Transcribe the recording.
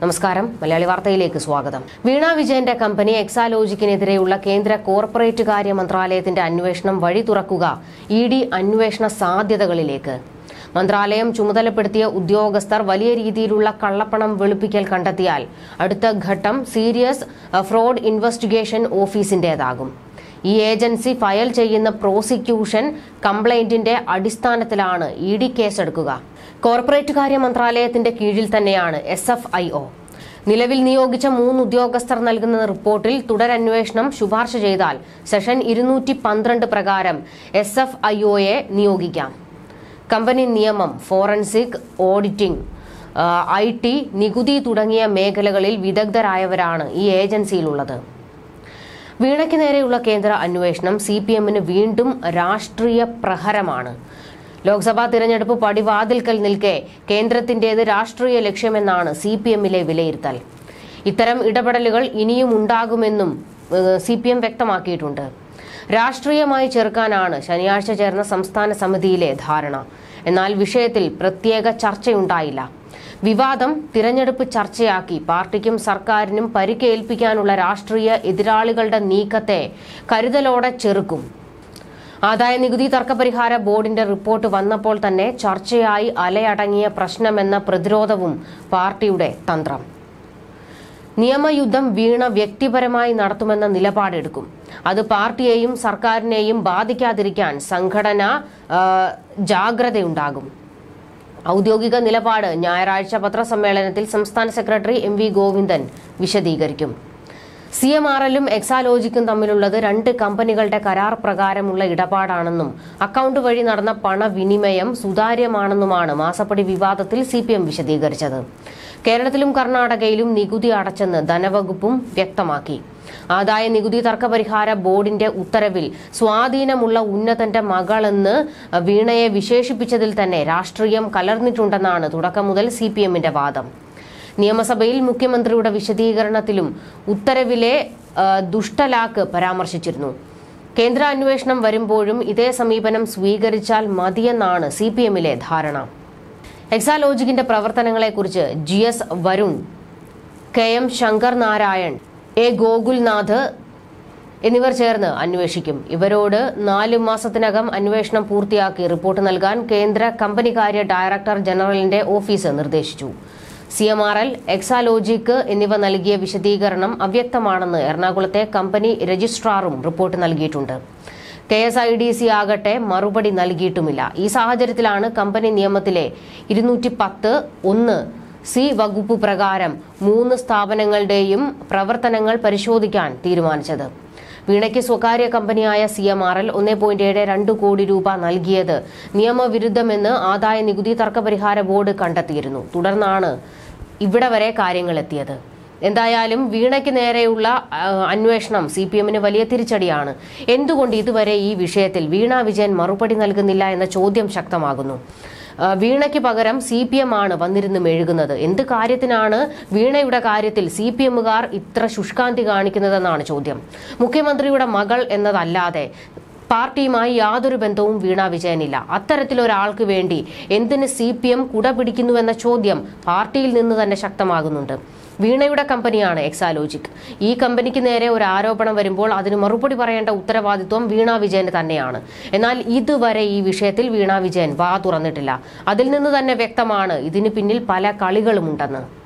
നമസ്കാരം, മലയാളി വാർത്തയിലേക്ക് സ്വാഗതം. വീണ വിജയന്റെ കമ്പനി എക്സാലോജിക്കിനെതിരെയുള്ള കേന്ദ്ര കോർപ്പറേറ്റ് കാര്യ മന്ത്രാലയത്തിന്റെ അന്വേഷണം വഴി തുറക്കുക ഇഡി അന്വേഷണ സാധ്യതകളിലേക്ക്. മന്ത്രാലയം ചുമതലപ്പെടുത്തിയ ഉദ്യോഗസ്ഥർ വലിയ രീതിയിലുള്ള കള്ളപ്പണം വെളുപ്പിക്കൽ കണ്ടെത്തിയാൽ അടുത്ത ഘട്ടം സീരിയസ് ഫ്രോഡ് ഇൻവെസ്റ്റിഗേഷൻ ഓഫീസിന്റേതാകും. ഈ ഏജൻസി ഫയൽ ചെയ്യുന്ന പ്രോസിക്യൂഷൻ കംപ്ലയിന്റിന്റെ അടിസ്ഥാനത്തിലാണ് ഇഡി കേസെടുക്കുക. കോർപ്പറേറ്റ് കാര്യ മന്ത്രാലയത്തിന്റെ കീഴിൽ തന്നെയാണ് SFIO. നിലവിൽ നിയോഗിച്ച 3 ഉദ്യോഗസ്ഥർ നൽകുന്ന റിപ്പോർട്ടിൽ തുടരന്വേഷണം ശുപാർശ ചെയ്താൽ സെഷൻ 212 പ്രകാരം SFIOയെ നിയോഗിക്കാം. കമ്പനി നിയമം, ഫോറൻസിക്, ഓഡിറ്റിംഗ്, IT, നികുതി തുടങ്ങിയ മേഖലകളിൽ വിദഗ്ധരായവരാണ് ഈ ഏജൻസിയിലുള്ളത്. വീണയ്ക്ക് നേരെയുള്ള കേന്ദ്ര അന്വേഷണം CPMന് വീണ്ടും രാഷ്ട്രീയ പ്രഹരമാണ്. ലോക്സഭാ തിരഞ്ഞെടുപ്പ് പടിവാതിൽക്കൽ നിൽക്കെ കേന്ദ്രത്തിന്റേത് രാഷ്ട്രീയ ലക്ഷ്യമെന്നാണ് CPMലെ വിലയിരുത്തൽ. ഇത്തരം ഇടപെടലുകൾ ഇനിയും ഉണ്ടാകുമെന്നും CPM വ്യക്തമാക്കിയിട്ടുണ്ട്. രാഷ്ട്രീയമായി ചെറുക്കാനാണ് ശനിയാഴ്ച ചേർന്ന സംസ്ഥാന സമിതിയിലെ ധാരണ. എന്നാൽ വിഷയത്തിൽ പ്രത്യേക ചർച്ചയുണ്ടായില്ല. വിവാദം തിരഞ്ഞെടുപ്പ് ചർച്ചയാക്കി പാർട്ടിക്കും സർക്കാരിനും പരിക്കേൽപ്പിക്കാനുള്ള രാഷ്ട്രീയ എതിരാളികളുടെ നീക്കത്തെ കരുതലോടെ ചെറുക്കും. ആദായ നികുതി തർക്കപരിഹാര ബോർഡിന്റെ റിപ്പോർട്ട് വന്നപ്പോൾ തന്നെ ചർച്ചയായി അലയടങ്ങിയ പ്രശ്നമെന്ന പ്രതിരോധവും പാർട്ടിയുടെ തന്ത്രം. നിയമയുദ്ധം വീണ വ്യക്തിപരമായി നടത്തുമെന്ന നിലപാടെടുക്കും. അത് പാർട്ടിയെയും സർക്കാരിനെയും ബാധിക്കാതിരിക്കാൻ സംഘടന ജാഗ്രതയുണ്ടാകും. ഔദ്യോഗിക നിലപാട് ഞായറാഴ്ച പത്രസമ്മേളനത്തിൽ സംസ്ഥാന സെക്രട്ടറി MV ഗോവിന്ദൻ വിശദീകരിക്കും. CMRLും എക്സാലോജിക്കും തമ്മിലുള്ളത് 2 കമ്പനികളുടെ കരാർ പ്രകാരമുള്ള ഇടപാടാണെന്നും അക്കൌണ്ട് വഴി നടന്ന പണവിനിമയം സുതാര്യമാണെന്നുമാണ് മാസപ്പടി വിവാദത്തിൽ CPM വിശദീകരിച്ചത്. കേരളത്തിലും കർണാടകയിലും നികുതി അടച്ചെന്ന് ധനവകുപ്പും വ്യക്തമാക്കി. ആദായ നികുതി തർക്കപരിഹാര ബോർഡിന്റെ ഉത്തരവിൽ സ്വാധീനമുള്ള ഉന്നതന്റെ മകളെന്ന് വീണയെ വിശേഷിപ്പിച്ചതിൽ തന്നെ രാഷ്ട്രീയം കലർന്നിട്ടുണ്ടെന്നാണ് തുടക്കം മുതൽ CPMന്റെ വാദം. നിയമസഭയിൽ മുഖ്യമന്ത്രിയുടെ വിശദീകരണത്തിലും ഉത്തരവിലെ ദുഷ്ടലാക്ക് പരാമർശിച്ചിരുന്നു. കേന്ദ്ര അന്വേഷണം വരുമ്പോഴും ഇതേ സമീപനം സ്വീകരിച്ചാൽ മതിയെന്നാണ് CPMലെ ധാരണ. എക്സാലോജിക്കിന്റെ പ്രവർത്തനങ്ങളെക്കുറിച്ച് GS Varun, KM Shankar Narayan, A Gokulnath എന്നിവർ ചേർന്ന് അന്വേഷിക്കും. ഇവരോട് 4 മാസത്തിനകം അന്വേഷണം പൂർത്തിയാക്കി റിപ്പോർട്ട് നൽകാൻ കേന്ദ്ര കമ്പനികാര്യ ഡയറക്ടർ ജനറലിന്റെ ഓഫീസ് നിർദ്ദേശിച്ചു. CMRL, എക്സാലോജിക് എന്നിവ നൽകിയ വിശദീകരണം അവ്യക്തമാണെന്ന് എറണാകുളത്തെ കമ്പനി രജിസ്ട്രാറും റിപ്പോർട്ട് നൽകിയിട്ടുണ്ട്. KSIDC ആകട്ടെ മറുപടി നൽകിയിട്ടുമില്ല. ഈ സാഹചര്യത്തിലാണ് കമ്പനി നിയമത്തിലെ 210(1)C വകുപ്പ് പ്രകാരം 3 സ്ഥാപനങ്ങളുടെയും പ്രവർത്തനങ്ങൾ പരിശോധിക്കാൻ തീരുമാനിച്ചത്. വീണയ്ക്ക് സ്വകാര്യ കമ്പനിയായ CMRL 1.72 കോടി രൂപ നൽകിയത് നിയമവിരുദ്ധമെന്ന് ആദായ നികുതി തർക്കപരിഹാര ബോർഡ് കണ്ടെത്തിയിരുന്നു. തുടർന്നാണ് ഇവിടെ വരെ കാര്യങ്ങൾ എത്തിയത്. എന്തായാലും വീണയ്ക്ക് നേരെയുള്ള അന്വേഷണം CPMന് വലിയ തിരിച്ചടിയാണ്. എന്തുകൊണ്ട് ഇതുവരെ ഈ വിഷയത്തിൽ വീണ വിജയൻ മറുപടി നൽകുന്നില്ല എന്ന ചോദ്യം ശക്തമാകുന്നു. വീണയ്ക്ക് പകരം CPM ആണ് വന്നിരുന്ന് മെഴുകുന്നത്. എന്ത് കാര്യത്തിനാണ് വീണയുടെ കാര്യത്തിൽ CPMകാർ ഇത്ര ശുഷ്കാന്തി കാണിക്കുന്നതെന്നാണ് ചോദ്യം. മുഖ്യമന്ത്രിയുടെ മകൾ എന്നതല്ലാതെ പാർട്ടിയുമായി യാതൊരു ബന്ധവും വീണ വിജയനില്ല. അത്തരത്തിലൊരാൾക്ക് വേണ്ടി എന്തിന് CPM കുട പിടിക്കുന്നുവെന്ന ചോദ്യം പാർട്ടിയിൽ നിന്ന് തന്നെ ശക്തമാകുന്നുണ്ട്. വീണയുടെ കമ്പനിയാണ് എക്സാലോജിക്. ഈ കമ്പനിക്ക് നേരെ ഒരു ആരോപണം വരുമ്പോൾ അതിന് മറുപടി പറയേണ്ട ഉത്തരവാദിത്വം വീണ വിജയന് തന്നെയാണ്. എന്നാൽ ഇതുവരെ ഈ വിഷയത്തിൽ വീണ വിജയൻ വാ തുറന്നിട്ടില്ല. അതിൽ നിന്ന് തന്നെ വ്യക്തമാണ് ഇതിന് പിന്നിൽ പല കളികളുമുണ്ടെന്ന്.